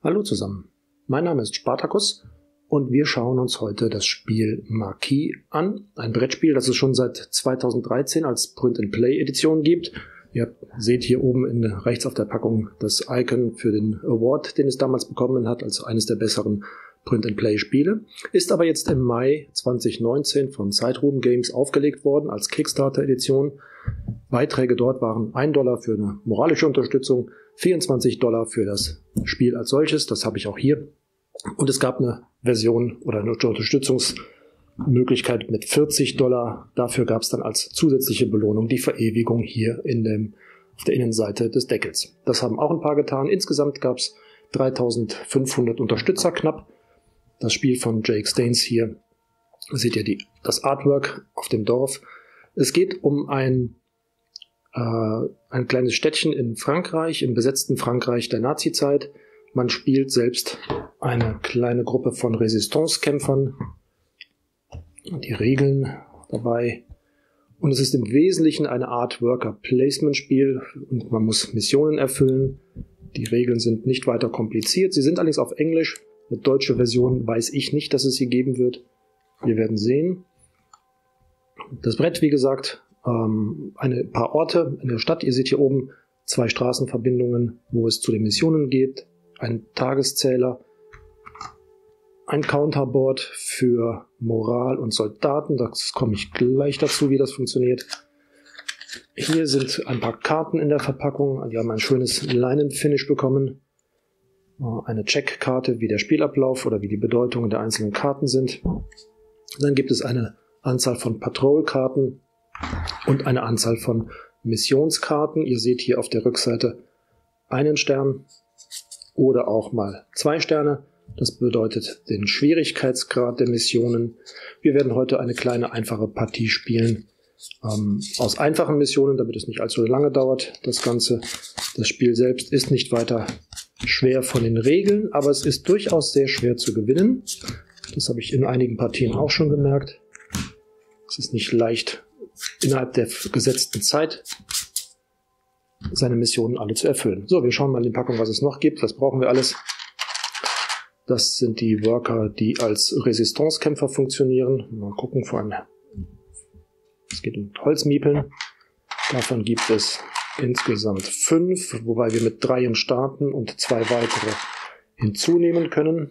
Hallo zusammen, mein Name ist Spartacus und wir schauen uns heute das Spiel Marquis an. Ein Brettspiel, das es schon seit 2013 als Print-and-Play-Edition gibt. Ihr seht hier oben rechts auf der Packung das Icon für den Award, den es damals bekommen hat, als eines der besseren Print-and-Play-Spiele. Ist aber jetzt im Mai 2019 von Sideroom Games aufgelegt worden als Kickstarter-Edition. Beiträge dort waren $1 für eine moralische Unterstützung, $24 für das Spiel als solches, das habe ich auch hier. Und es gab eine Version oder eine Unterstützungsmöglichkeit mit $40. Dafür gab es dann als zusätzliche Belohnung die Verewigung hier auf der Innenseite des Deckels. Das haben auch ein paar getan. Insgesamt gab es 3500 Unterstützer knapp. Das Spiel von Jake Staines hier, seht ihr das Artwork auf dem Dorf. Es geht um ein kleines Städtchen in Frankreich, im besetzten Frankreich der Nazizeit. Man spielt selbst eine kleine Gruppe von Resistance-Kämpfern. Die Regeln dabei. Und es ist im Wesentlichen eine Art Worker-Placement-Spiel und man muss Missionen erfüllen. Die Regeln sind nicht weiter kompliziert. Sie sind allerdings auf Englisch. Eine deutsche Version weiß ich nicht, dass es sie geben wird. Wir werden sehen. Das Brett, wie gesagt, ein paar Orte in der Stadt. Ihr seht hier oben 2 Straßenverbindungen, wo es zu den Missionen geht. Ein Tageszähler, ein Counterboard für Moral und Soldaten. Da komme ich gleich dazu, wie das funktioniert. Hier sind ein paar Karten in der Verpackung. Die haben ein schönes Leinenfinish bekommen. Eine Checkkarte, wie der Spielablauf oder wie die Bedeutungen der einzelnen Karten sind. Dann gibt es eine Anzahl von Patrolkarten und eine Anzahl von Missionskarten. Ihr seht hier auf der Rückseite 1 Stern oder auch mal 2 Sterne. Das bedeutet den Schwierigkeitsgrad der Missionen. Wir werden heute eine kleine, einfache Partie spielen. Aus einfachen Missionen, damit es nicht allzu lange dauert, das Ganze. Das Spiel selbst ist nicht weiter schwer von den Regeln, aber es ist durchaus sehr schwer zu gewinnen. Das habe ich in einigen Partien auch schon gemerkt. Es ist nicht leicht, innerhalb der gesetzten Zeit seine Missionen alle zu erfüllen. So, wir schauen mal in die Packung, was es noch gibt. Was brauchen wir alles? Das sind die Worker, die als Resistance-Kämpfer funktionieren. Mal gucken, es geht um Holzmiepeln. Davon gibt es insgesamt 5, wobei wir mit 3 starten und 2 weitere hinzunehmen können.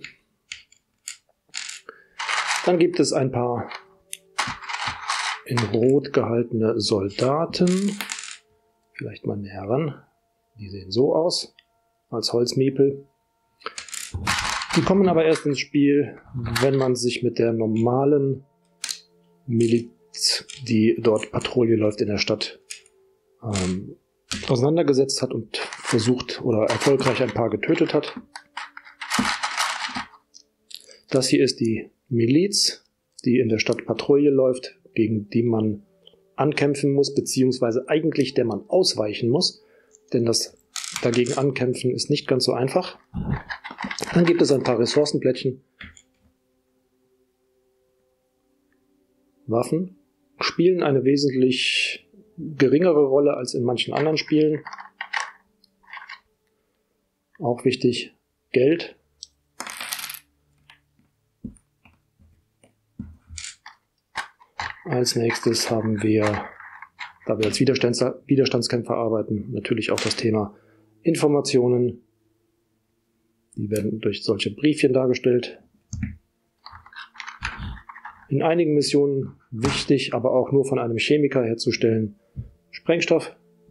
Dann gibt es ein paar in Rot gehaltene Soldaten. Vielleicht mal näher ran. Die sehen so aus, als Holzmiepel. Die kommen aber erst ins Spiel, wenn man sich mit der normalen Miliz, die dort Patrouille läuft in der Stadt, auseinandergesetzt hat und versucht oder erfolgreich ein paar getötet hat. Das hier ist die Miliz, die in der Stadt Patrouille läuft, gegen die man ankämpfen muss, beziehungsweise eigentlich der man ausweichen muss, denn das dagegen ankämpfen ist nicht ganz so einfach. Dann gibt es ein paar Ressourcenplättchen. Waffen spielen eine wesentlich geringere Rolle als in manchen anderen Spielen. Auch wichtig, Geld. Als nächstes haben wir, da wir als Widerstandskämpfer arbeiten, natürlich auch das Thema Informationen. Die werden durch solche Briefchen dargestellt. In einigen Missionen wichtig, aber auch nur von einem Chemiker herzustellen, Sprengstoff.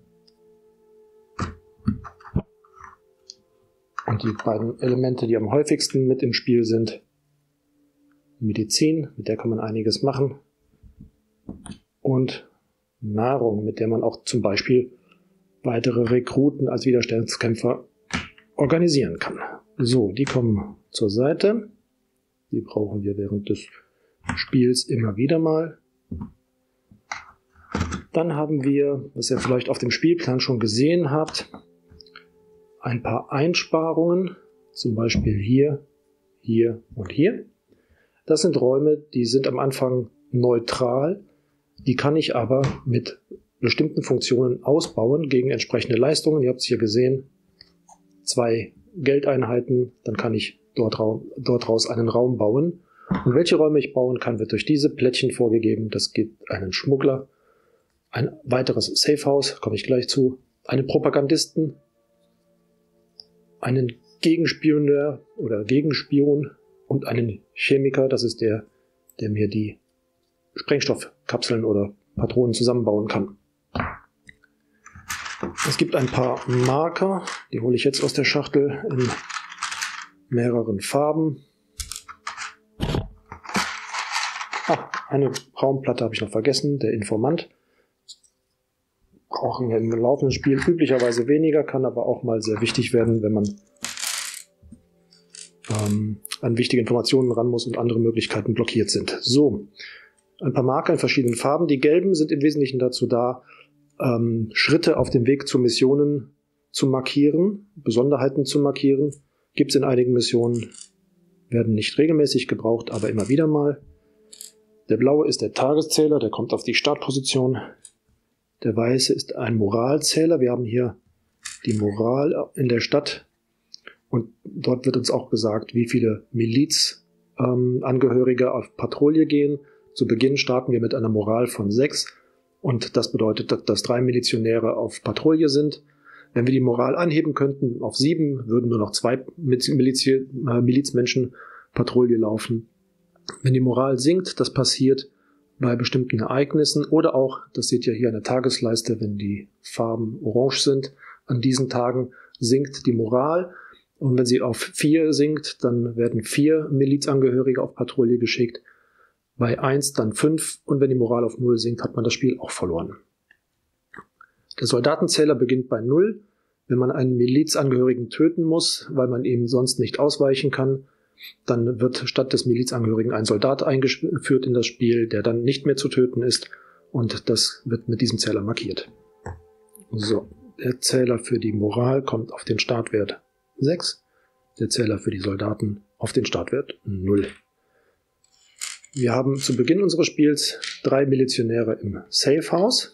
Und die beiden Elemente, die am häufigsten mit im Spiel sind, Medizin, mit der kann man einiges machen, und Nahrung, mit der man auch zum Beispiel weitere Rekruten als Widerstandskämpfer organisieren kann. So, die kommen zur Seite. Die brauchen wir während des Spiels immer wieder mal. Dann haben wir, was ihr vielleicht auf dem Spielplan schon gesehen habt, ein paar Einsparungen, zum Beispiel hier, hier und hier. Das sind Räume, die sind am Anfang neutral, die kann ich aber mit bestimmten Funktionen ausbauen gegen entsprechende Leistungen. Ihr habt es hier gesehen, 2 Geldeinheiten, dann kann ich dort raus einen Raum bauen. Und welche Räume ich bauen kann, wird durch diese Plättchen vorgegeben. Das gibt einen Schmuggler, ein weiteres Safehouse, komme ich gleich zu, einen Propagandisten, einen Gegenspionär oder Gegenspion und einen Chemiker, das ist der mir die Sprengstoffkapseln oder Patronen zusammenbauen kann. Es gibt ein paar Marker, die hole ich jetzt aus der Schachtel in mehreren Farben. Eine Raumplatte habe ich noch vergessen, der Informant. Brauchen wir im laufenden Spiel üblicherweise weniger, kann aber auch mal sehr wichtig werden, wenn man an wichtige Informationen ran muss und andere Möglichkeiten blockiert sind. So, ein paar Marker in verschiedenen Farben. Die gelben sind im Wesentlichen dazu da, Schritte auf dem Weg zu Missionen zu markieren, Besonderheiten zu markieren. Gibt es in einigen Missionen, werden nicht regelmäßig gebraucht, aber immer wieder mal. Der blaue ist der Tageszähler, der kommt auf die Startposition. Der weiße ist ein Moralzähler. Wir haben hier die Moral in der Stadt und dort wird uns auch gesagt, wie viele Milizangehörige auf Patrouille gehen. Zu Beginn starten wir mit einer Moral von 6 und das bedeutet, dass 3 Milizionäre auf Patrouille sind. Wenn wir die Moral anheben könnten auf 7, würden nur noch 2 Milizmenschen Patrouille laufen. Wenn die Moral sinkt, das passiert bei bestimmten Ereignissen oder auch, das seht ihr hier an der Tagesleiste, wenn die Farben orange sind, an diesen Tagen sinkt die Moral und wenn sie auf 4 sinkt, dann werden 4 Milizangehörige auf Patrouille geschickt, bei 1 dann 5 und wenn die Moral auf 0 sinkt, hat man das Spiel auch verloren. Der Soldatenzähler beginnt bei 0, wenn man einen Milizangehörigen töten muss, weil man ihm sonst nicht ausweichen kann. Dann wird statt des Milizangehörigen ein Soldat eingeführt in das Spiel, der dann nicht mehr zu töten ist und das wird mit diesem Zähler markiert. So, der Zähler für die Moral kommt auf den Startwert 6, der Zähler für die Soldaten auf den Startwert 0. Wir haben zu Beginn unseres Spiels 3 Milizionäre im Safehouse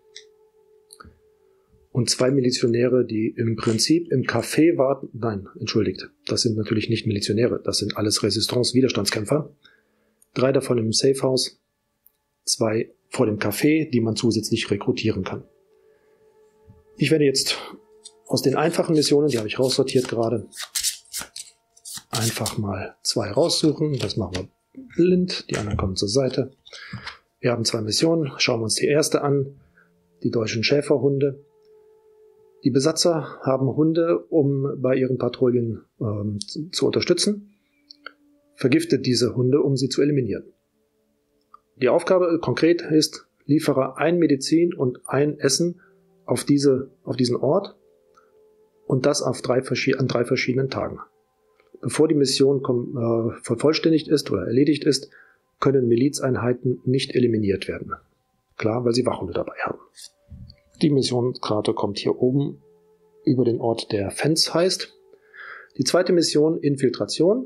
und 2 Milizionäre, die im Prinzip im Café warten. Nein, entschuldigt, das sind natürlich nicht Milizionäre, das sind alles Resistance-Widerstandskämpfer. 3 davon im Safehouse, 2 vor dem Café, die man zusätzlich rekrutieren kann. Ich werde jetzt aus den einfachen Missionen, die habe ich raussortiert gerade, einfach mal 2 raussuchen. Das machen wir blind, die anderen kommen zur Seite. Wir haben 2 Missionen, schauen wir uns die erste an, die deutschen Schäferhunde. Die Besatzer haben Hunde, um bei ihren Patrouillen zu unterstützen. Vergiftet diese Hunde, um sie zu eliminieren. Die Aufgabe konkret ist, liefere 1 Medizin und 1 Essen auf diesen Ort und das an 3 verschiedenen Tagen. Bevor die Mission vervollständigt ist oder erledigt ist, können Milizeinheiten nicht eliminiert werden. Klar, weil sie Wachhunde dabei haben. Die Missionskarte kommt hier oben über den Ort, der Fens heißt. Die zweite Mission, Infiltration.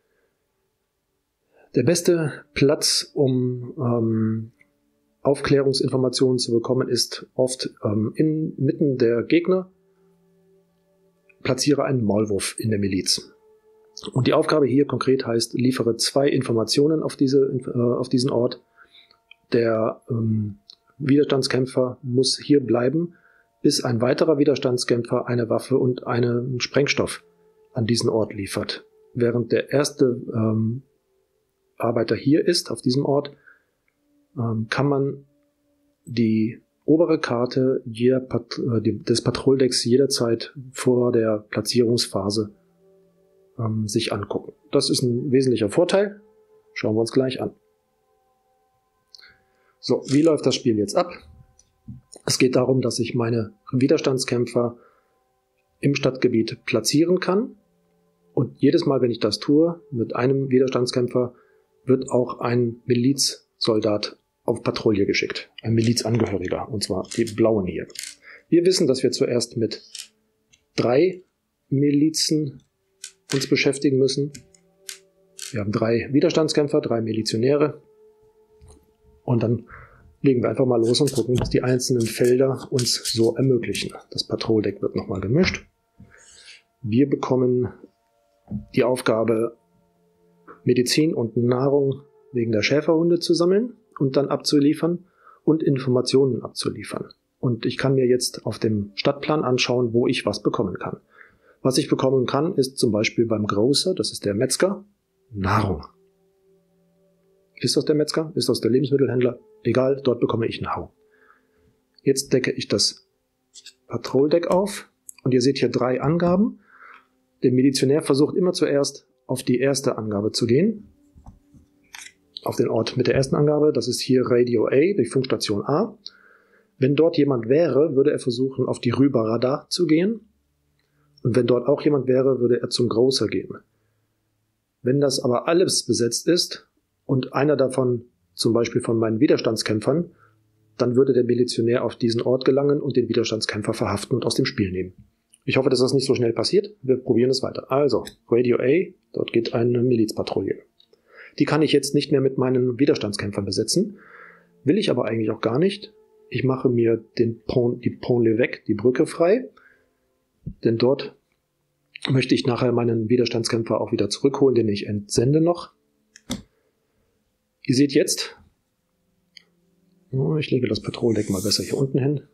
Der beste Platz, um Aufklärungsinformationen zu bekommen, ist oft inmitten der Gegner. Platziere einen Maulwurf in der Miliz. Und die Aufgabe hier konkret heißt, liefere 2 Informationen auf diesen Ort. Der Widerstandskämpfer muss hier bleiben, bis ein weiterer Widerstandskämpfer eine Waffe und einen Sprengstoff an diesen Ort liefert. Während der erste Arbeiter hier ist, auf diesem Ort, kann man die obere Karte des Patrouilledecks jederzeit vor der Platzierungsphase sich angucken. Das ist ein wesentlicher Vorteil. Schauen wir uns gleich an. So, wie läuft das Spiel jetzt ab? Es geht darum, dass ich meine Widerstandskämpfer im Stadtgebiet platzieren kann. Und jedes Mal, wenn ich das tue, mit einem Widerstandskämpfer, wird auch ein Milizsoldat auf Patrouille geschickt. Ein Milizangehöriger, und zwar die blauen hier. Wir wissen, dass wir zuerst mit 3 Milizen uns beschäftigen müssen. Wir haben 3 Widerstandskämpfer, 3 Milizionäre. Und dann legen wir einfach mal los und gucken, was die einzelnen Felder uns so ermöglichen. Das Patrouilledeck wird nochmal gemischt. Wir bekommen die Aufgabe, Medizin und Nahrung wegen der Schäferhunde zu sammeln und dann abzuliefern und Informationen abzuliefern. Und ich kann mir jetzt auf dem Stadtplan anschauen, wo ich was bekommen kann. Was ich bekommen kann, ist zum Beispiel beim Grocer, das ist der Metzger, Nahrung. Ist das der Metzger? Ist das der Lebensmittelhändler? Egal, dort bekomme ich Nahrung. Jetzt decke ich das Patroldeck auf und ihr seht hier 3 Angaben. Der Milizionär versucht immer zuerst auf die erste Angabe zu gehen. Auf den Ort mit der ersten Angabe, das ist hier Radio A, die Funkstation A. Wenn dort jemand wäre, würde er versuchen, auf die Rüberradar zu gehen. Und wenn dort auch jemand wäre, würde er zum Grocer gehen. Wenn das aber alles besetzt ist und einer davon, zum Beispiel von meinen Widerstandskämpfern, dann würde der Milizionär auf diesen Ort gelangen und den Widerstandskämpfer verhaften und aus dem Spiel nehmen. Ich hoffe, dass das nicht so schnell passiert. Wir probieren es weiter. Also, Radio A, dort geht eine Milizpatrouille. Die kann ich jetzt nicht mehr mit meinen Widerstandskämpfern besetzen. Will ich aber eigentlich auch gar nicht. Ich mache mir die Pont l'Évêque, die Brücke frei. Denn dort möchte ich nachher meinen Widerstandskämpfer auch wieder zurückholen, den ich entsende noch. Ihr seht jetzt, ich lege das Patroldeck mal besser hier unten hin.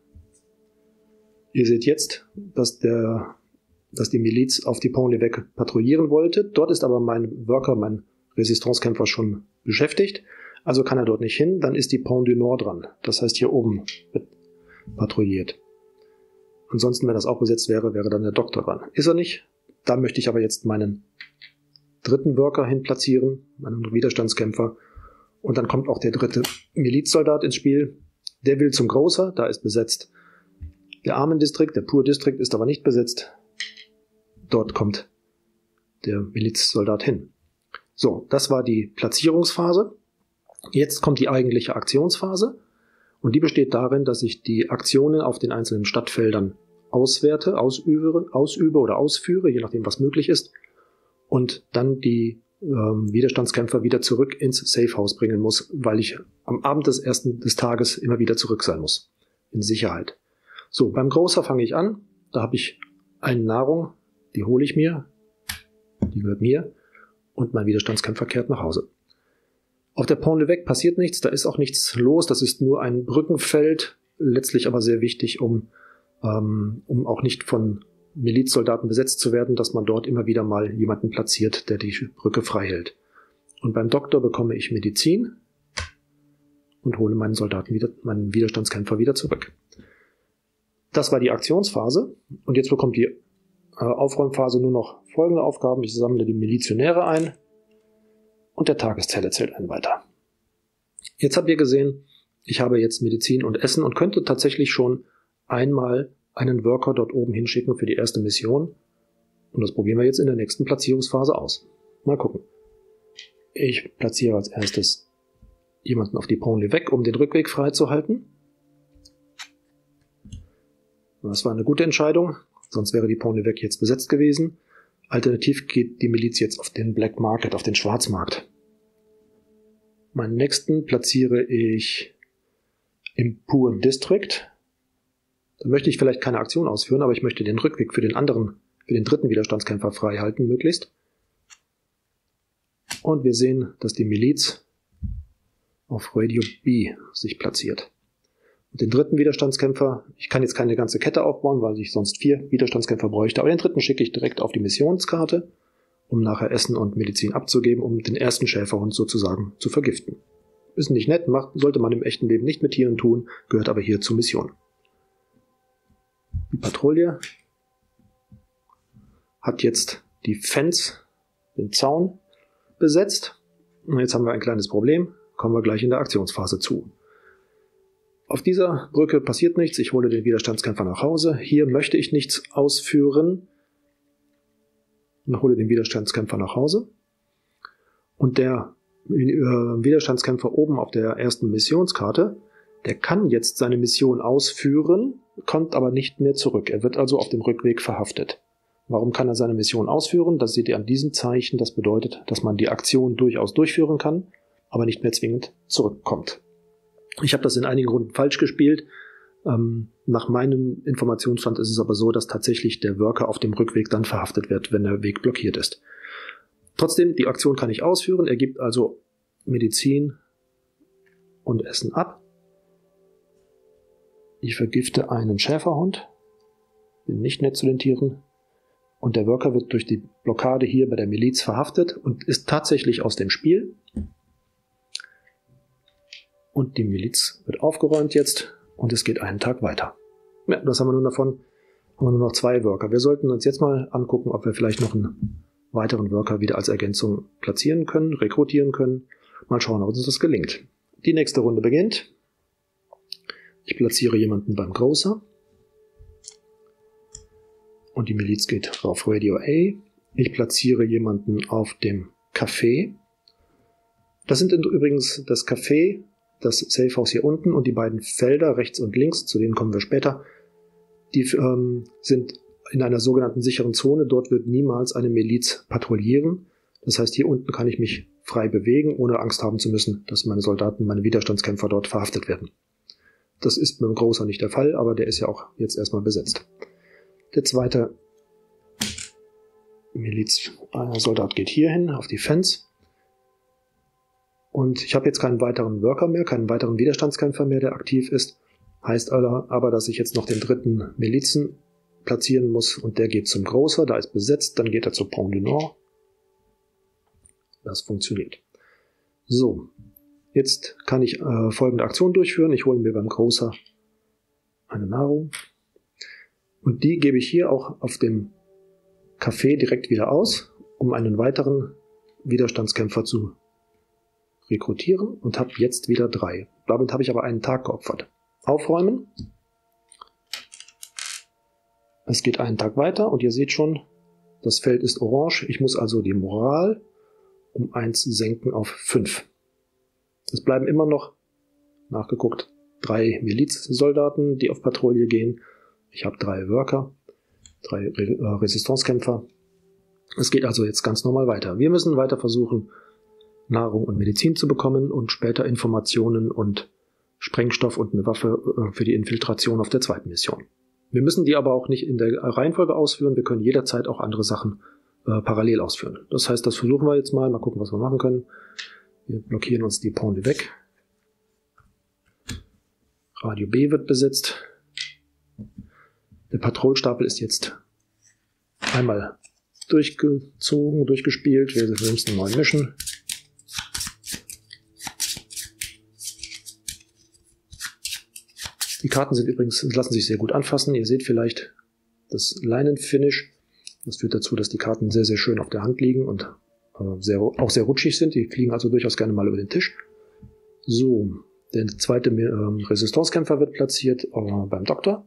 Ihr seht jetzt, dass die Miliz auf die Pont l'Évêque patrouillieren wollte. Dort ist aber mein Worker, mein Resistancekämpfer schon beschäftigt. Also kann er dort nicht hin. Dann ist die Pont du Nord dran. Das heißt, hier oben wird patrouilliert. Ansonsten, wenn das auch besetzt wäre, wäre dann der Doktor dran. Ist er nicht. Da möchte ich aber jetzt meinen dritten Worker hin platzieren, meinen Widerstandskämpfer. Und dann kommt auch der dritte Milizsoldat ins Spiel. Der will zum Grocer, da ist besetzt. Der Armendistrikt, der Pur-Distrikt ist aber nicht besetzt. Dort kommt der Milizsoldat hin. So, das war die Platzierungsphase. Jetzt kommt die eigentliche Aktionsphase. Und die besteht darin, dass ich die Aktionen auf den einzelnen Stadtfeldern auswerte, ausübe oder ausführe, je nachdem, was möglich ist. Und dann die Widerstandskämpfer wieder zurück ins Safehouse bringen muss, weil ich am Abend des Tages immer wieder zurück sein muss. In Sicherheit. So, beim Grocer fange ich an. Da habe ich eine Nahrung, die hole ich mir. Die gehört mir. Und mein Widerstandskämpfer kehrt nach Hause. Auf der Pont l'Évêque passiert nichts, da ist auch nichts los. Das ist nur ein Brückenfeld, letztlich aber sehr wichtig, um auch nicht von Milizsoldaten besetzt zu werden, dass man dort immer wieder mal jemanden platziert, der die Brücke frei hält. Und beim Doktor bekomme ich Medizin und hole meinen Widerstandskämpfer wieder zurück. Das war die Aktionsphase und jetzt bekommt die Aufräumphase nur noch folgende Aufgaben. Ich sammle die Milizionäre ein und der Tageszähler zählt einen weiter. Jetzt habt ihr gesehen, ich habe jetzt Medizin und Essen und könnte tatsächlich schon einmal einen Worker dort oben hinschicken für die erste Mission. Und das probieren wir jetzt in der nächsten Platzierungsphase aus. Mal gucken. Ich platziere als erstes jemanden auf die Pont l'Évêque, um den Rückweg freizuhalten. Das war eine gute Entscheidung, sonst wäre die Pont l'Évêque jetzt besetzt gewesen. Alternativ geht die Miliz jetzt auf den Black Market, auf den Schwarzmarkt. Meinen nächsten platziere ich im Pur District. Da möchte ich vielleicht keine Aktion ausführen, aber ich möchte den Rückweg für den dritten Widerstandskämpfer frei halten, möglichst. Und wir sehen, dass die Miliz auf Radio B sich platziert. Und den dritten Widerstandskämpfer, ich kann jetzt keine ganze Kette aufbauen, weil ich sonst 4 Widerstandskämpfer bräuchte, aber den dritten schicke ich direkt auf die Missionskarte, um nachher Essen und Medizin abzugeben, um den ersten Schäferhund sozusagen zu vergiften. Ist nicht nett, sollte man im echten Leben nicht mit Tieren tun, gehört aber hier zur Mission. Die Patrouille hat jetzt die Fence, den Zaun, besetzt. Und jetzt haben wir ein kleines Problem, kommen wir gleich in der Aktionsphase zu. Auf dieser Brücke passiert nichts, ich hole den Widerstandskämpfer nach Hause. Hier möchte ich nichts ausführen. Ich hole den Widerstandskämpfer nach Hause. Und der Widerstandskämpfer oben auf der ersten Missionskarte, der kann jetzt seine Mission ausführen, kommt aber nicht mehr zurück. Er wird also auf dem Rückweg verhaftet. Warum kann er seine Mission ausführen? Das seht ihr an diesem Zeichen. Das bedeutet, dass man die Aktion durchaus durchführen kann, aber nicht mehr zwingend zurückkommt. Ich habe das in einigen Runden falsch gespielt. Nach meinem Informationsstand ist es aber so, dass tatsächlich der Worker auf dem Rückweg dann verhaftet wird, wenn der Weg blockiert ist. Trotzdem, die Aktion kann ich ausführen. Er gibt also Medizin und Essen ab. Ich vergifte einen Schäferhund. Bin nicht nett zu den Tieren. Und der Worker wird durch die Blockade hier bei der Miliz verhaftet und ist tatsächlich aus dem Spiel. Und die Miliz wird aufgeräumt jetzt und es geht einen Tag weiter. Ja, das haben wir nun davon. Haben wir nur noch 2 Worker. Wir sollten uns jetzt mal angucken, ob wir vielleicht noch einen weiteren Worker wieder als Ergänzung platzieren können, rekrutieren können. Mal schauen, ob uns das gelingt. Die nächste Runde beginnt. Ich platziere jemanden beim Grocer. Und die Miliz geht auf Radio A. Ich platziere jemanden auf dem Café. Das sind übrigens das Café, das Safehouse hier unten und die beiden Felder rechts und links, zu denen kommen wir später, die sind in einer sogenannten sicheren Zone. Dort wird niemals eine Miliz patrouillieren. Das heißt, hier unten kann ich mich frei bewegen, ohne Angst haben zu müssen, dass meine Soldaten, meine Widerstandskämpfer dort verhaftet werden. Das ist mit dem Großer nicht der Fall, aber der ist ja auch jetzt erstmal besetzt. Der zweite Soldat geht hier hin, auf die Fence. Und ich habe jetzt keinen weiteren Worker mehr, keinen weiteren Widerstandskämpfer mehr, der aktiv ist. Heißt aber, dass ich jetzt noch den dritten Milizen platzieren muss und der geht zum Grocer, da ist besetzt, dann geht er zu Pont du Nord. Das funktioniert. So, jetzt kann ich folgende Aktion durchführen. Ich hole mir beim Grocer eine Nahrung und die gebe ich hier auch auf dem Café direkt wieder aus, um einen weiteren Widerstandskämpfer zu rekrutieren und habe jetzt wieder 3. Damit habe ich aber einen Tag geopfert. Aufräumen. Es geht einen Tag weiter und ihr seht schon, das Feld ist orange. Ich muss also die Moral um 1 senken auf 5. Es bleiben immer noch, nachgeguckt, 3 Milizsoldaten, die auf Patrouille gehen. Ich habe 3 Worker, 3 Resistancekämpfer. Es geht also jetzt ganz normal weiter. Wir müssen weiter versuchen, Nahrung und Medizin zu bekommen und später Informationen und Sprengstoff und eine Waffe für die Infiltration auf der zweiten Mission. Wir müssen die aber auch nicht in der Reihenfolge ausführen. Wir können jederzeit auch andere Sachen parallel ausführen. Das heißt, das versuchen wir jetzt mal. Mal gucken, was wir machen können. Wir blockieren uns die Pont weg. Radio B wird besetzt. Der Patrouillenstapel ist jetzt einmal durchgezogen, durchgespielt. Wir müssen einen neuen mischen. Die Karten sind übrigens, lassen sich sehr gut anfassen. Ihr seht vielleicht das Leinenfinish. Das führt dazu, dass die Karten sehr, sehr schön auf der Hand liegen und auch sehr rutschig sind. Die fliegen also durchaus gerne mal über den Tisch. So, der zweite Resistancekämpfer wird platziert beim Doktor.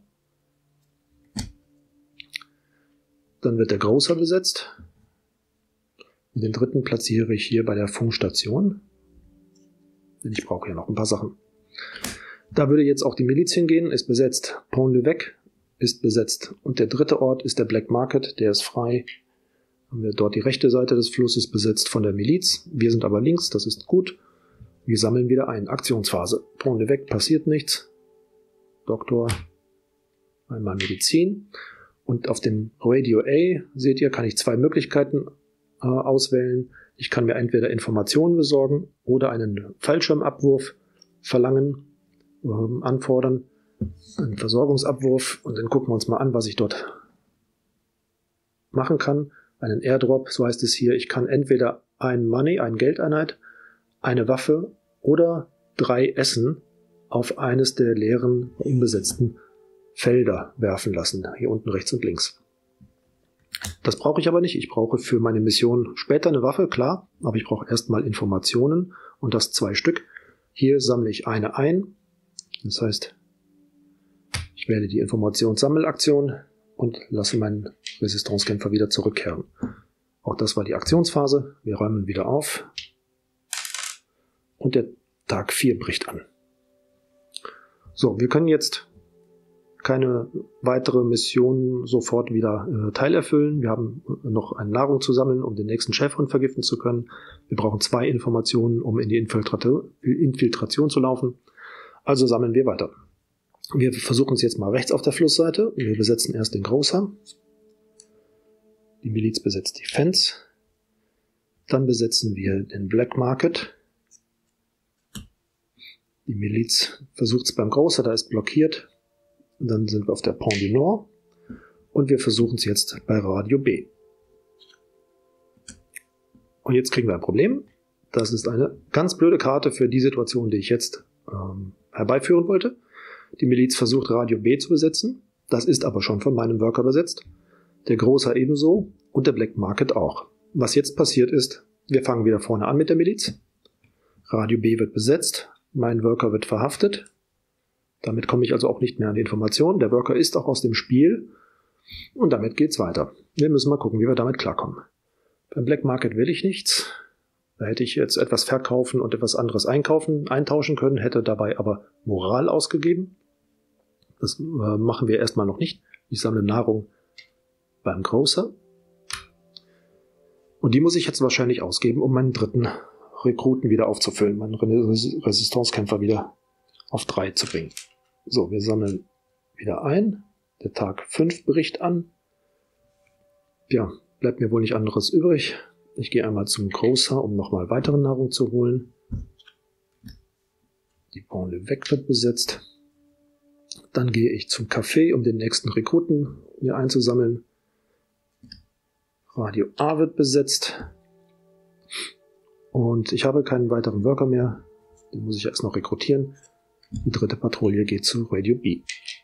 Dann wird der Grocer besetzt. Und den dritten platziere ich hier bei der Funkstation. Denn ich brauche ja noch ein paar Sachen. Da würde jetzt auch die Miliz hingehen, ist besetzt. Pont-l'Évêque ist besetzt. Und der dritte Ort ist der Black Market, der ist frei. Haben wir dort die rechte Seite des Flusses besetzt von der Miliz. Wir sind aber links, das ist gut. Wir sammeln wieder ein. Aktionsphase. Pont-l'Évêque passiert nichts. Doktor, einmal Medizin. Und auf dem Radio A, seht ihr, kann ich 2 Möglichkeiten auswählen. Ich kann mir entweder Informationen besorgen oder einen Fallschirmabwurf verlangen. Anfordern, einen Versorgungsabwurf und dann gucken wir uns mal an, was ich dort machen kann. Einen Airdrop, so heißt es hier, ich kann entweder ein Money, eine Geldeinheit, eine Waffe oder 3 Essen auf eines der leeren, unbesetzten Felder werfen lassen, hier unten rechts und links. Das brauche ich aber nicht, ich brauche für meine Mission später eine Waffe, klar, aber ich brauche erstmal Informationen und das 2 Stück. Hier sammle ich eine ein. Das heißt, ich wähle die Informationssammelaktion und lasse meinen Resistancekämpfer wieder zurückkehren. Auch das war die Aktionsphase. Wir räumen wieder auf. Und der Tag 4 bricht an. So, wir können jetzt keine weitere Mission sofort wieder teilerfüllen. Wir haben noch eine Nahrung zu sammeln, um den nächsten Schäferhund vergiften zu können. Wir brauchen 2 Informationen, um in die Infiltration zu laufen. Also sammeln wir weiter. Wir versuchen es jetzt mal rechts auf der Flussseite. Wir besetzen erst den Grocer. Die Miliz besetzt die Fence. Dann besetzen wir den Black Market. Die Miliz versucht es beim Grocer, da ist blockiert. Und dann sind wir auf der Pont du Nord. Und wir versuchen es jetzt bei Radio B. Und jetzt kriegen wir ein Problem. Das ist eine ganz blöde Karte für die Situation, die ich jetzt herbeiführen wollte. Die Miliz versucht Radio B zu besetzen. Das ist aber schon von meinem Worker besetzt. Der Grocer ebenso und der Black Market auch. Was jetzt passiert ist, wir fangen wieder vorne an mit der Miliz. Radio B wird besetzt. Mein Worker wird verhaftet. Damit komme ich also auch nicht mehr an die Informationen. Der Worker ist auch aus dem Spiel. Und damit geht's weiter. Wir müssen mal gucken, wie wir damit klarkommen. Beim Black Market will ich nichts. Da hätte ich jetzt etwas verkaufen und etwas anderes eintauschen können, hätte dabei aber Moral ausgegeben. Das machen wir erstmal noch nicht. Ich sammle Nahrung beim Grocer. Und die muss ich jetzt wahrscheinlich ausgeben, um meinen dritten Rekruten wieder aufzufüllen, meinen Resistancekämpfer wieder auf 3 zu bringen. So, wir sammeln wieder ein. Der Tag 5 bricht an. Ja, bleibt mir wohl nicht anderes übrig. Ich gehe einmal zum Grocer, um nochmal weitere Nahrung zu holen. Die Pont l'Evêque wird besetzt. Dann gehe ich zum Café, um den nächsten Rekruten mir einzusammeln. Radio A wird besetzt. Und ich habe keinen weiteren Worker mehr. Den muss ich erst noch rekrutieren. Die dritte Patrouille geht zu Radio B.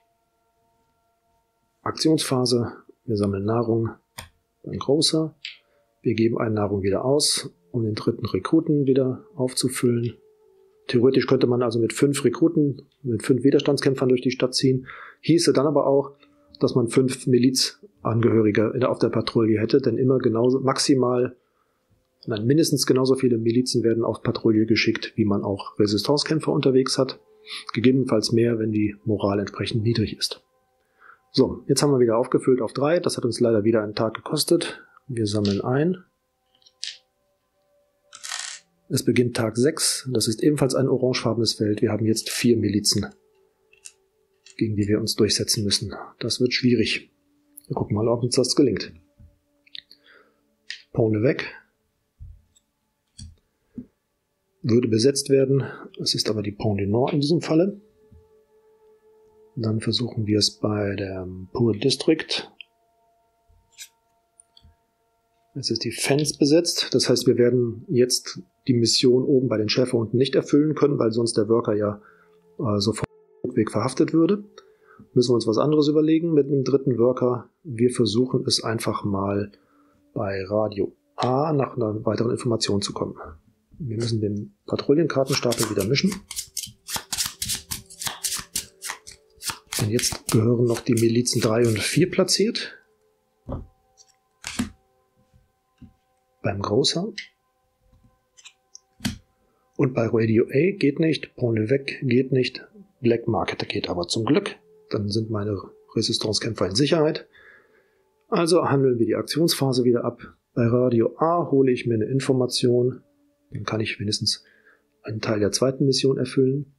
Aktionsphase. Wir sammeln Nahrung beim Grocer. Wir geben eine Nahrung wieder aus, um den dritten Rekruten wieder aufzufüllen. Theoretisch könnte man also mit 5 Rekruten, mit 5 Widerstandskämpfern durch die Stadt ziehen. Hieße dann aber auch, dass man 5 Milizangehörige auf der Patrouille hätte, denn immer genauso, mindestens genauso viele Milizen werden auf Patrouille geschickt, wie man auch Resistancekämpfer unterwegs hat. Gegebenenfalls mehr, wenn die Moral entsprechend niedrig ist. So, jetzt haben wir wieder aufgefüllt auf 3. Das hat uns leider wieder einen Tag gekostet. Wir sammeln ein. Es beginnt Tag 6. Das ist ebenfalls ein orangefarbenes Feld. Wir haben jetzt 4 Milizen, gegen die wir uns durchsetzen müssen. Das wird schwierig. Wir gucken mal, ob uns das gelingt. Pont l'Evêque würde besetzt werden. Es ist aber die Pont du Nord in diesem Falle. Dann versuchen wir es bei der Pur District. Jetzt ist die Fence besetzt. Das heißt, wir werden jetzt die Mission oben bei den Schäferhunden nicht erfüllen können, weil sonst der Worker ja sofort auf dem Rückweg verhaftet würde. Müssen wir uns was anderes überlegen mit einem dritten Worker. Wir versuchen es einfach mal bei Radio A nach einer weiteren Information zu kommen. Wir müssen den Patrouillenkartenstapel wieder mischen. Und jetzt gehören noch die Milizen 3 und 4 platziert. Beim Grocer. Und bei Radio A geht nicht, Pont l'Evêque geht nicht, Black Market geht aber zum Glück. Dann sind meine Resistancekämpfer in Sicherheit. Also handeln wir die Aktionsphase wieder ab. Bei Radio A hole ich mir eine Information. Dann kann ich wenigstens einen Teil der zweiten Mission erfüllen.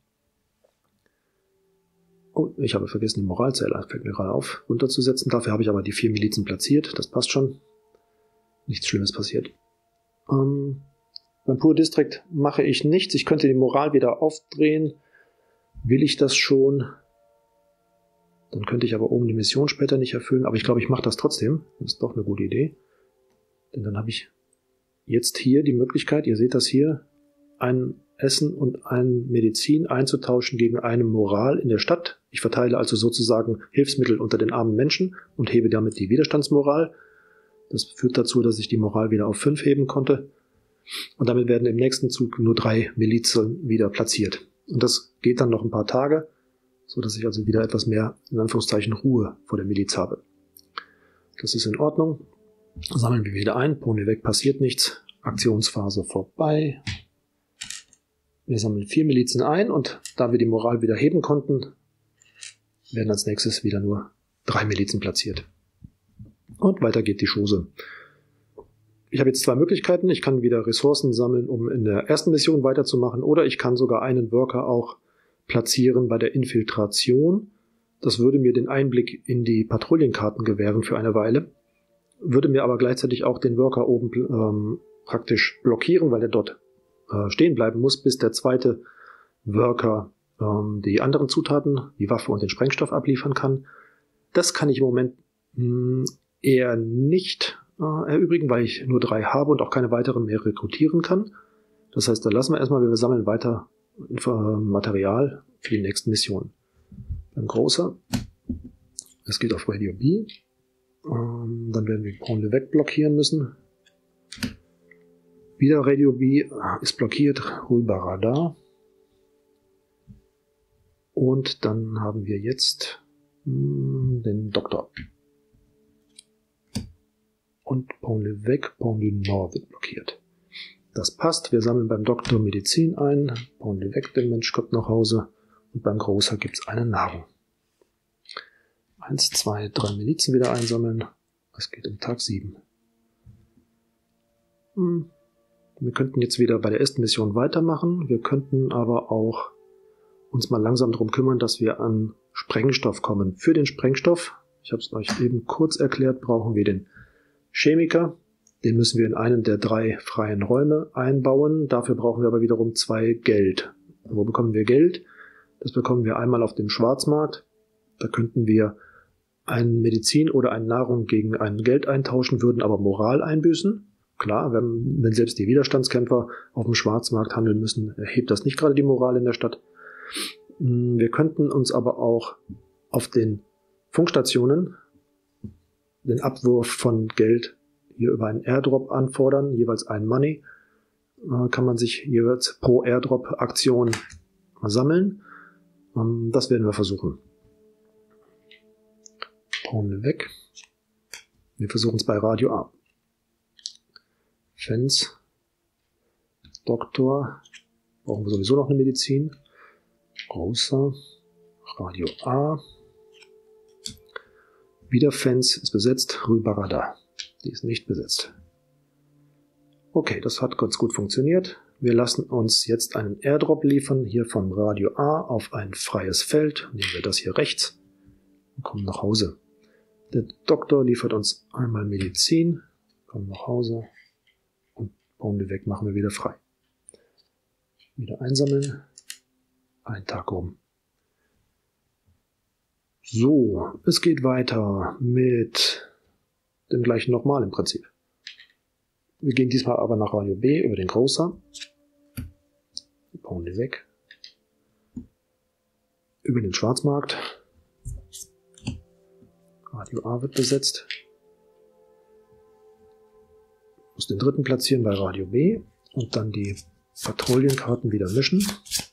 Oh, ich habe vergessen, den Moralzähler, fällt mir gerade auf, runterzusetzen. Dafür habe ich aber die 4 Milizen platziert. Das passt schon. Nichts Schlimmes passiert. Beim Pur District mache ich nichts. Ich könnte die Moral wieder aufdrehen. Will ich das schon? Dann könnte ich aber oben die Mission später nicht erfüllen. Aber ich glaube, ich mache das trotzdem. Das ist doch eine gute Idee. Denn dann habe ich jetzt hier die Möglichkeit, ihr seht das hier, ein Essen und ein Medizin einzutauschen gegen eine Moral in der Stadt. Ich verteile also sozusagen Hilfsmittel unter den armen Menschen und hebe damit die Widerstandsmoral. Das führt dazu, dass ich die Moral wieder auf 5 heben konnte. Und damit werden im nächsten Zug nur 3 Milizen wieder platziert. Und das geht dann noch ein paar Tage, so dass ich also wieder etwas mehr, in Anführungszeichen, Ruhe vor der Miliz habe. Das ist in Ordnung. Sammeln wir wieder ein. Pont l'Evêque passiert nichts. Aktionsphase vorbei. Wir sammeln 4 Milizen ein und da wir die Moral wieder heben konnten, werden als nächstes wieder nur 3 Milizen platziert. Und weiter geht die Chose. Ich habe jetzt 2 Möglichkeiten. Ich kann wieder Ressourcen sammeln, um in der ersten Mission weiterzumachen, oder ich kann sogar einen Worker auch platzieren bei der Infiltration. Das würde mir den Einblick in die Patrouillenkarten gewähren für eine Weile, würde mir aber gleichzeitig auch den Worker oben praktisch blockieren, weil er dort stehen bleiben muss, bis der zweite Worker die anderen Zutaten, die Waffe und den Sprengstoff abliefern kann. Das kann ich im Moment eher nicht erübrigen, weil ich nur 3 habe und auch keine weiteren mehr rekrutieren kann. Das heißt, da lassen wir erstmal, wir sammeln weiter Material für die nächsten Missionen. Beim Großer, es geht auf Radio B. Dann werden wir Pont-l'Evêque blockieren müssen. Wieder Radio B ist blockiert, rüber Radar. Und dann haben wir jetzt den Doktor. Und Pont-l'Evêque, Pont du Nord wird blockiert. Das passt, wir sammeln beim Doktor Medizin ein. Pont-l'Evêque, der Mensch kommt nach Hause. Und beim Großer gibt es eine Nahrung. 1, 2, 3 Milizen wieder einsammeln. Es geht um Tag 7. Wir könnten jetzt wieder bei der ersten Mission weitermachen. Wir könnten aber auch uns mal langsam darum kümmern, dass wir an Sprengstoff kommen. Für den Sprengstoff, ich habe es euch eben kurz erklärt, brauchen wir den Chemiker. Den müssen wir in einen der 3 freien Räume einbauen. Dafür brauchen wir aber wiederum 2 Geld. Wo bekommen wir Geld? Das bekommen wir einmal auf dem Schwarzmarkt. Da könnten wir eine Medizin oder eine Nahrung gegen ein Geld eintauschen, würden aber Moral einbüßen. Klar, wenn selbst die Widerstandskämpfer auf dem Schwarzmarkt handeln müssen, erhebt das nicht gerade die Moral in der Stadt. Wir könnten uns aber auch auf den Funkstationen den Abwurf von Geld hier über einen Airdrop anfordern, jeweils ein Money. Kann man sich jeweils pro Airdrop-Aktion sammeln. Das werden wir versuchen. Pont-l'Evêque. Wir versuchen es bei Radio A. Fans. Doktor. Brauchen wir sowieso noch eine Medizin. Großer. Radio A. Wieder Fans ist besetzt. Rüber Radar. Die ist nicht besetzt. Okay, das hat ganz gut funktioniert. Wir lassen uns jetzt einen Airdrop liefern, hier vom Radio A auf ein freies Feld. Nehmen wir das hier rechts und kommen nach Hause. Der Doktor liefert uns einmal Medizin, kommen nach Hause und Pont-l'Evêque machen wir wieder frei. Wieder einsammeln, ein Tag rum. So, es geht weiter mit dem gleichen nochmal im Prinzip. Wir gehen diesmal aber nach Radio B über den Großer. Pont-l'Evêque. Über den Schwarzmarkt. Radio A wird besetzt. Muss den dritten platzieren bei Radio B und dann die Patrouillenkarten wieder mischen.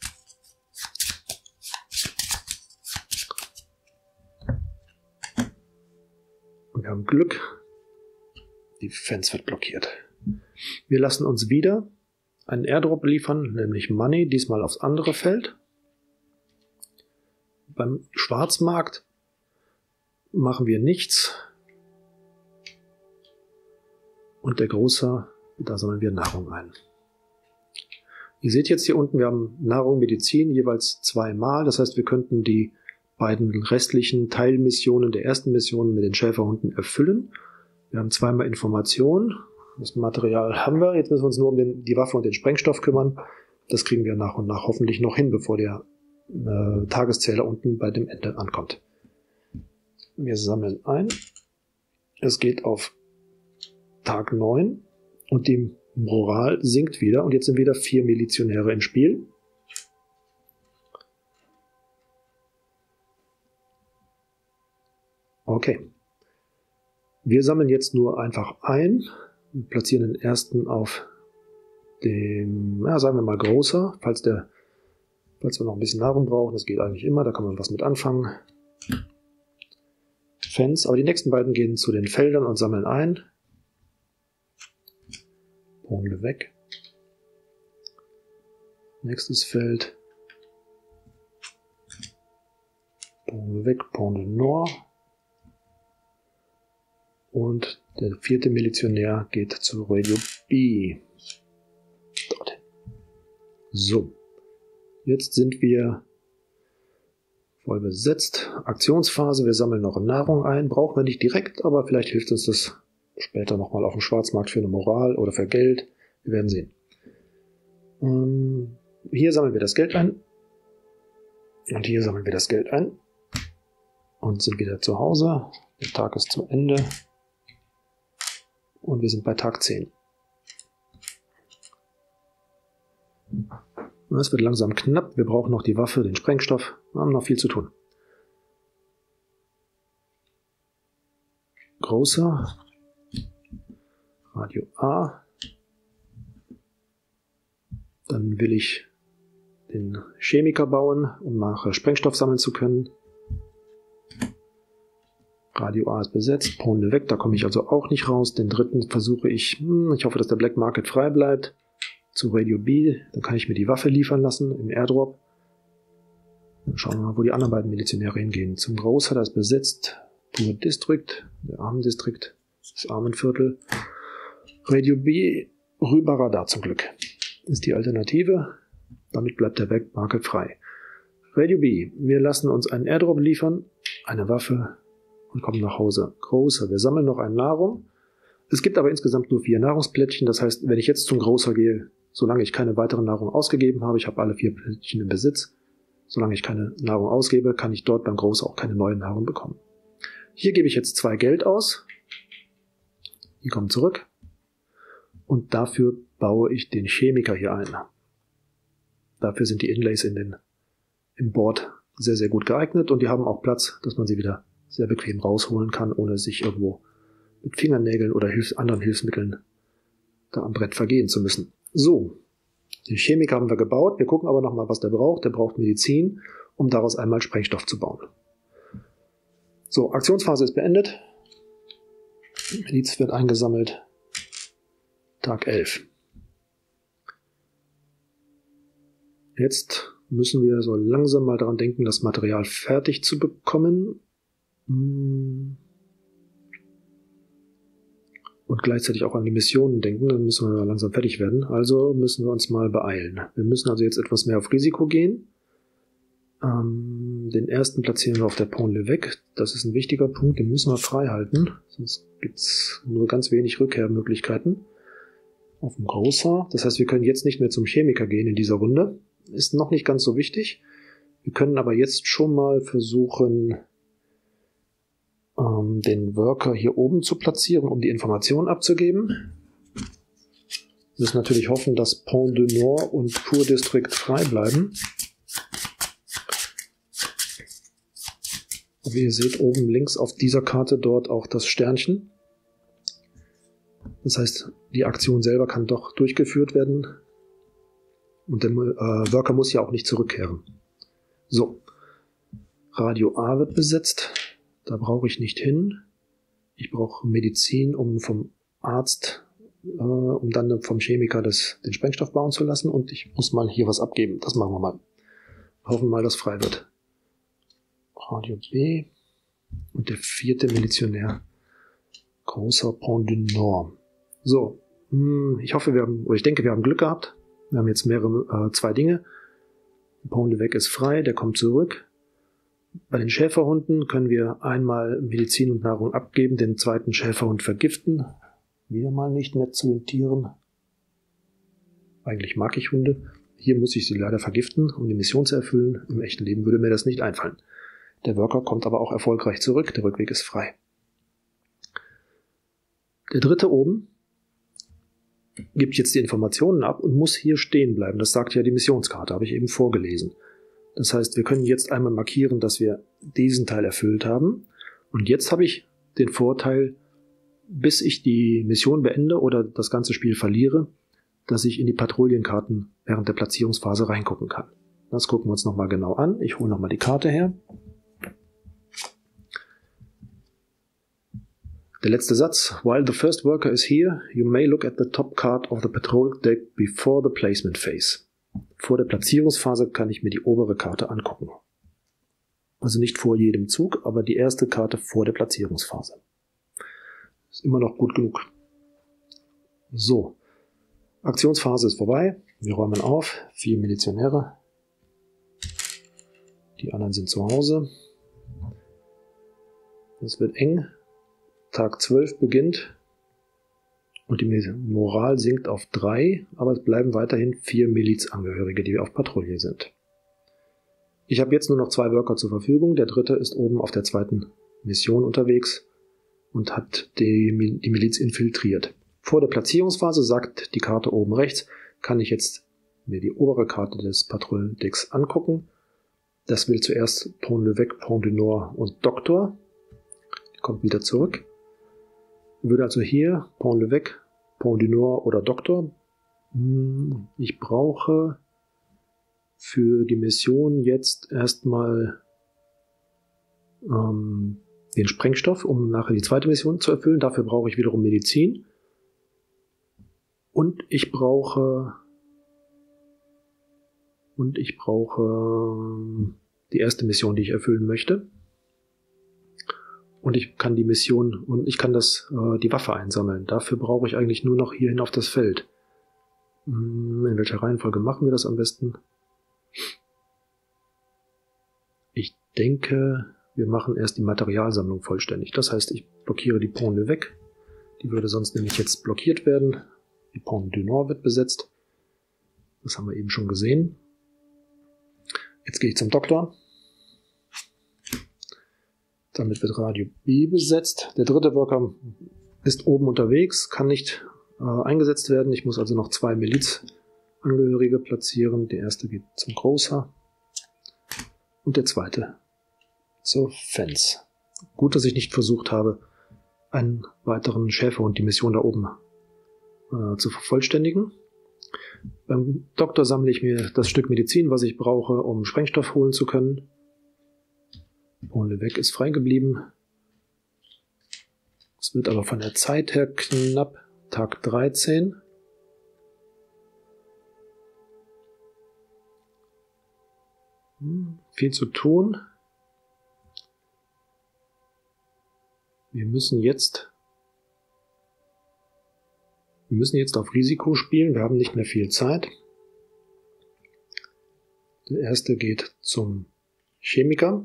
Und wir haben Glück. Die Fence wird blockiert. Wir lassen uns wieder einen Airdrop liefern, nämlich Money, diesmal aufs andere Feld. Beim Schwarzmarkt machen wir nichts. Und der Große, da sammeln wir Nahrung ein. Ihr seht jetzt hier unten, wir haben Nahrung, Medizin jeweils 2-mal. Das heißt, wir könnten die beiden restlichen Teilmissionen der ersten Mission mit den Schäferhunden erfüllen. Wir haben 2-mal Information. Das Material haben wir. Jetzt müssen wir uns nur um die Waffe und den Sprengstoff kümmern. Das kriegen wir nach und nach hoffentlich noch hin, bevor der Tageszähler unten bei dem Ende ankommt. Wir sammeln ein. Es geht auf Tag 9 und die Moral sinkt wieder. Und jetzt sind wieder 4 Milizionäre im Spiel. Okay. Wir sammeln jetzt nur einfach ein und platzieren den ersten auf dem, sagen wir mal Großer, falls wir noch ein bisschen Nahrung brauchen. Das geht eigentlich immer, da kann man was mit anfangen. Fans, aber die nächsten beiden gehen zu den Feldern und sammeln ein. Pont-l'Evêque. Nächstes Feld. Pont-l'Evêque, Pont du Nord. Und der 4. Milizionär geht zu Radio B. Dorthin. So. Jetzt sind wir Voll besetzt. Aktionsphase, wir sammeln noch Nahrung ein. Brauchen wir nicht direkt, aber vielleicht hilft uns das später nochmal auf dem Schwarzmarkt für eine Moral oder für Geld. Wir werden sehen. Hier sammeln wir das Geld ein. Und hier sammeln wir das Geld ein. Und sind wieder zu Hause. Der Tag ist zu Ende. Und wir sind bei Tag 10. Es wird langsam knapp. Wir brauchen noch die Waffe, den Sprengstoff. Wir haben noch viel zu tun. Großer. Radio A. Dann will ich den Chemiker bauen, um nachher Sprengstoff sammeln zu können. Radio A ist besetzt. Pont weg, da komme ich also auch nicht raus. Den dritten versuche ich. Ich hoffe, dass der Black Market frei bleibt. Zu Radio B. Dann kann ich mir die Waffe liefern lassen im Airdrop. Dann schauen wir mal, wo die anderen beiden Milizionäre hingehen. Zum Großer, da ist besetzt. Pur District, der Armendistrikt, das Armenviertel. Radio B, rüber Radar zum Glück. Ist die Alternative. Damit bleibt der Black Market frei. Radio B, wir lassen uns einen Airdrop liefern, eine Waffe und kommen nach Hause. Großer, wir sammeln noch eine Nahrung. Es gibt aber insgesamt nur 4 Nahrungsplättchen. Das heißt, wenn ich jetzt zum Großer gehe, solange ich keine weitere Nahrung ausgegeben habe, ich habe alle 4 Plättchen im Besitz, solange ich keine Nahrung ausgebe, kann ich dort beim Großer auch keine neue Nahrung bekommen. Hier gebe ich jetzt 2 Geld aus. Die kommen zurück. Und dafür baue ich den Chemiker hier ein. Dafür sind die Inlays im Board sehr, sehr gut geeignet und die haben auch Platz, dass man sie wieder sehr bequem rausholen kann, ohne sich irgendwo mit Fingernägeln oder anderen Hilfsmitteln da am Brett vergehen zu müssen. So, den Chemiker haben wir gebaut. Wir gucken aber nochmal, was der braucht. Der braucht Medizin, um daraus einmal Sprengstoff zu bauen. So, Aktionsphase ist beendet. Miliz wird eingesammelt. Tag 11. Jetzt müssen wir so langsam mal daran denken, das Material fertig zu bekommen. Und gleichzeitig auch an die Missionen denken. Dann müssen wir langsam fertig werden. Also müssen wir uns mal beeilen. Wir müssen also jetzt etwas mehr auf Risiko gehen. Den ersten platzieren wir auf der Pont weg. Das ist ein wichtiger Punkt. Den müssen wir frei halten. Sonst gibt es nur ganz wenig Rückkehrmöglichkeiten. Auf dem Großer. Das heißt, wir können jetzt nicht mehr zum Chemiker gehen in dieser Runde. Ist noch nicht ganz so wichtig. Wir können aber jetzt schon mal versuchen, den Worker hier oben zu platzieren, um die Informationen abzugeben. Wir müssen natürlich hoffen, dass Pont du Nord und Pur District frei bleiben. Wie ihr seht, oben links auf dieser Karte dort auch das Sternchen. Das heißt, die Aktion selber kann doch durchgeführt werden. Und der Worker muss ja auch nicht zurückkehren. So, Radio A wird besetzt. Da brauche ich nicht hin. Ich brauche Medizin, um vom Arzt, um dann vom Chemiker den Sprengstoff bauen zu lassen. Und ich muss mal hier was abgeben. Das machen wir mal. Hoffen mal, dass frei wird. Radio B. Und der 4. Milizionär. Großer Pont du Nord. So. Ich denke, wir haben Glück gehabt. Wir haben jetzt mehrere, 2 Dinge. Pont weg ist frei, der kommt zurück. Bei den Schäferhunden können wir einmal Medizin und Nahrung abgeben, den zweiten Schäferhund vergiften. Wieder mal nicht nett zu den Tieren. Eigentlich mag ich Hunde. Hier muss ich sie leider vergiften, um die Mission zu erfüllen. Im echten Leben würde mir das nicht einfallen. Der Worker kommt aber auch erfolgreich zurück. Der Rückweg ist frei. Der dritte oben gibt jetzt die Informationen ab und muss hier stehen bleiben. Das sagt ja die Missionskarte, habe ich eben vorgelesen. Das heißt, wir können jetzt einmal markieren, dass wir diesen Teil erfüllt haben. Und jetzt habe ich den Vorteil, bis ich die Mission beende oder das ganze Spiel verliere, dass ich in die Patrouillenkarten während der Platzierungsphase reingucken kann. Das gucken wir uns nochmal genau an. Ich hole nochmal die Karte her. Der letzte Satz. While the first worker is here, you may look at the top card of the patrol deck before the placement phase. Vor der Platzierungsphase kann ich mir die obere Karte angucken. Also nicht vor jedem Zug, aber die erste Karte vor der Platzierungsphase. Ist immer noch gut genug. So. Aktionsphase ist vorbei. Wir räumen auf. 4 Milizionäre. Die anderen sind zu Hause. Es wird eng. Tag 12 beginnt. Und die Moral sinkt auf 3, aber es bleiben weiterhin 4 Milizangehörige, die auf Patrouille sind. Ich habe jetzt nur noch 2 Worker zur Verfügung. Der dritte ist oben auf der zweiten Mission unterwegs und hat die Miliz infiltriert. Vor der Platzierungsphase, sagt die Karte oben rechts, kann ich jetzt mir die obere Karte des Patrouillendecks angucken. Das will zuerst Pont-l'Evêque, Pont-du-Nord und Doktor. Kommt wieder zurück. Würde also hier Pont-l'Evêque, Pont-du-Nord oder Doktor. Ich brauche für die Mission jetzt erstmal den Sprengstoff, um nachher die zweite Mission zu erfüllen. Dafür brauche ich wiederum Medizin. Und ich brauche die erste Mission, die ich erfüllen möchte. Und ich kann die Mission und ich kann die Waffe einsammeln. Dafür brauche ich eigentlich nur noch hierhin auf das Feld. In welcher Reihenfolge machen wir das am besten? Ich denke, wir machen erst die Materialsammlung vollständig. Das heißt, ich blockiere die Pont-l'Evêque. Die würde sonst nämlich jetzt blockiert werden. Die Pont-du-Nord wird besetzt. Das haben wir eben schon gesehen. Jetzt gehe ich zum Doktor. Damit wird Radio B besetzt. Der dritte Worker ist oben unterwegs, kann nicht eingesetzt werden. Ich muss also noch 2 Milizangehörige platzieren. Der erste geht zum Großer und der zweite zur Fence. Gut, dass ich nicht versucht habe, einen weiteren Schäferhund die Mission da oben zu vervollständigen. Beim Doktor sammle ich mir das Stück Medizin, was ich brauche, um Sprengstoff holen zu können. Pont-l'Evêque ist frei geblieben. Es wird aber von der Zeit her knapp. Tag 13. Viel zu tun. Wir müssen jetzt auf Risiko spielen. Wir haben nicht mehr viel Zeit. Der erste geht zum Chemiker.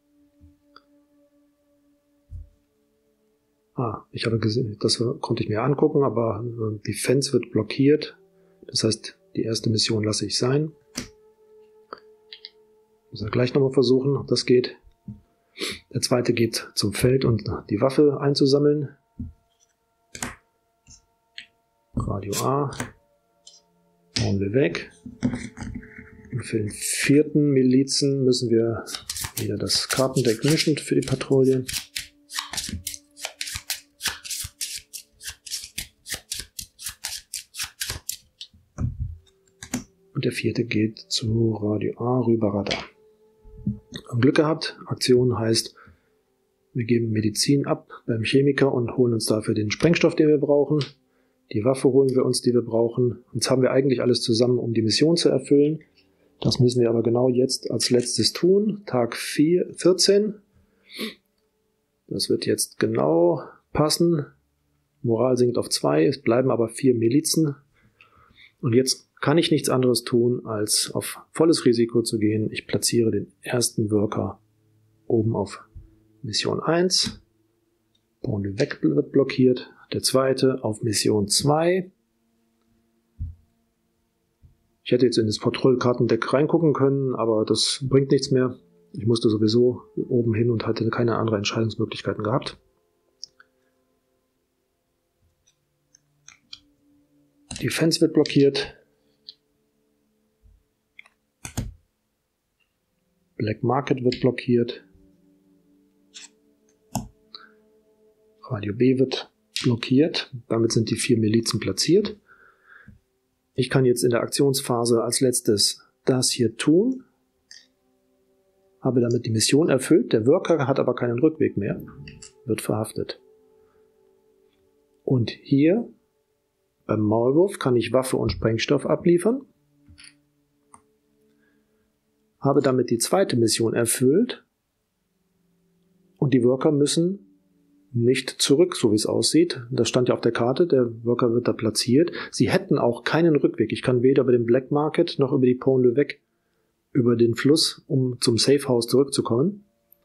Ich habe gesehen, das konnte ich mir angucken, aber die Fence wird blockiert. Das heißt, die erste Mission lasse ich sein. Muss er gleich nochmal versuchen, ob das geht. Der zweite geht zum Feld, um die Waffe einzusammeln. Radio A. Pont-l'Evêque. Und für den vierten Milizen müssen wir wieder das Kartendeck mischen für die Patrouille. Und der vierte geht zu Radio A rüber Radar. Haben Glück gehabt. Aktion heißt, wir geben Medizin ab beim Chemiker und holen uns dafür den Sprengstoff, den wir brauchen. Die Waffe holen wir uns, die wir brauchen. Jetzt haben wir eigentlich alles zusammen, um die Mission zu erfüllen. Das müssen wir aber genau jetzt als letztes tun. Tag 14. Das wird jetzt genau passen. Moral sinkt auf 2. Es bleiben aber 4 Milizen. Und jetzt kann ich nichts anderes tun, als auf volles Risiko zu gehen. Ich platziere den ersten Worker oben auf Mission 1. Pont-l'Evêque wird blockiert. Der zweite auf Mission 2. Ich hätte jetzt in das Patrouillenkartendeck reingucken können, aber das bringt nichts mehr. Ich musste sowieso oben hin und hatte keine anderen Entscheidungsmöglichkeiten gehabt. Die Fence wird blockiert. Black Market wird blockiert. Radio B wird blockiert. Damit sind die 4 Milizen platziert. Ich kann jetzt in der Aktionsphase als letztes das hier tun. Habe damit die Mission erfüllt. Der Worker hat aber keinen Rückweg mehr. Wird verhaftet. Und hier beim Maulwurf kann ich Waffe und Sprengstoff abliefern. Habe damit die zweite Mission erfüllt. Und die Worker müssen nicht zurück, so wie es aussieht. Das stand ja auf der Karte, der Worker wird da platziert. Sie hätten auch keinen Rückweg. Ich kann weder über den Black Market noch über die Pont-l'Evêque über den Fluss, um zum Safehouse zurückzukommen.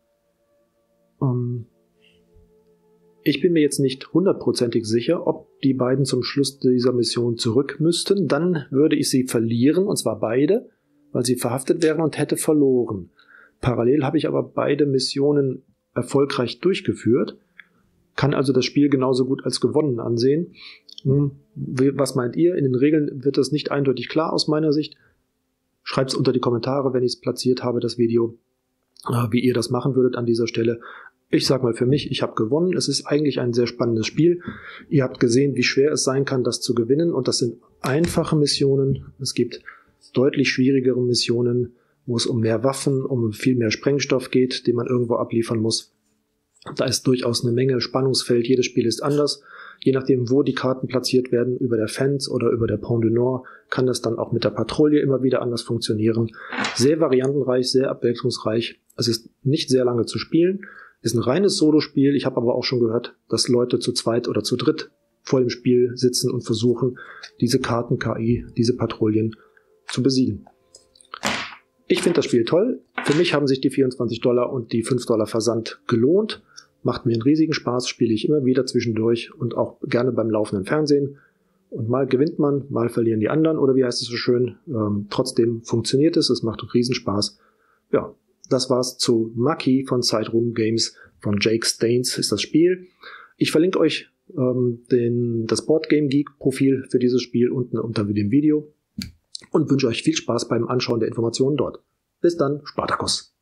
Ich bin mir jetzt nicht hundertprozentig sicher, ob die beiden zum Schluss dieser Mission zurück müssten. Dann würde ich sie verlieren, und zwar beide, weil sie verhaftet wären und hätte verloren. Parallel habe ich aber beide Missionen erfolgreich durchgeführt, kann also das Spiel genauso gut als gewonnen ansehen. Was meint ihr? In den Regeln wird das nicht eindeutig klar aus meiner Sicht. Schreibt es unter die Kommentare, wenn ich es platziert habe, das Video, wie ihr das machen würdet an dieser Stelle. Ich sag mal für mich, ich habe gewonnen. Es ist eigentlich ein sehr spannendes Spiel. Ihr habt gesehen, wie schwer es sein kann, das zu gewinnen. Und das sind einfache Missionen. Es gibt deutlich schwierigere Missionen, wo es um mehr Waffen, um viel mehr Sprengstoff geht, den man irgendwo abliefern muss. Da ist durchaus eine Menge Spannungsfeld. Jedes Spiel ist anders. Je nachdem, wo die Karten platziert werden, über der Fence oder über der Pont du Nord, kann das dann auch mit der Patrouille immer wieder anders funktionieren. Sehr variantenreich, sehr abwechslungsreich. Es ist nicht sehr lange zu spielen. Ist ein reines Solospiel. Ich habe aber auch schon gehört, dass Leute zu zweit oder zu dritt vor dem Spiel sitzen und versuchen, diese Karten-KI, diese Patrouillen zu besiegen. Ich finde das Spiel toll. Für mich haben sich die $24 und die $5 Versand gelohnt. Macht mir einen riesigen Spaß, spiele ich immer wieder zwischendurch und auch gerne beim laufenden Fernsehen. Und mal gewinnt man, mal verlieren die anderen, oder wie heißt es so schön. Trotzdem funktioniert es macht einen Riesenspaß. Ja, das war's zu Maki von Sideroom Games, von Jake Staines ist das Spiel. Ich verlinke euch das Boardgame Geek Profil für dieses Spiel unten unter dem Video und wünsche euch viel Spaß beim Anschauen der Informationen dort. Bis dann, Spartacus!